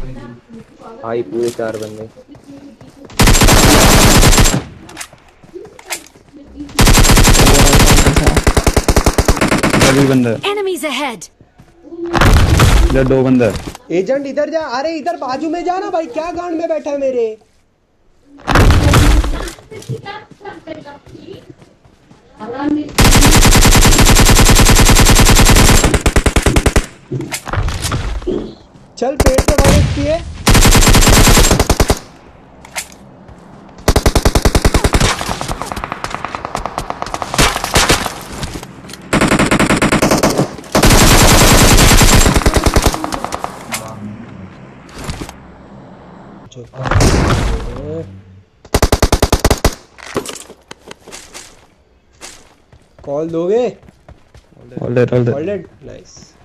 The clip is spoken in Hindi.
भाई पूरे 4 बंदे। डबल बंदा। Enemies ahead! इधर 2 बंदा। एजेंट इधर जा, अरे इधर बाजू में जा ना भाई, क्या गांड में बैठा है मेरे। चल पेड़ पे वाले किए। कॉल दोगे? All dead. All dead, nice.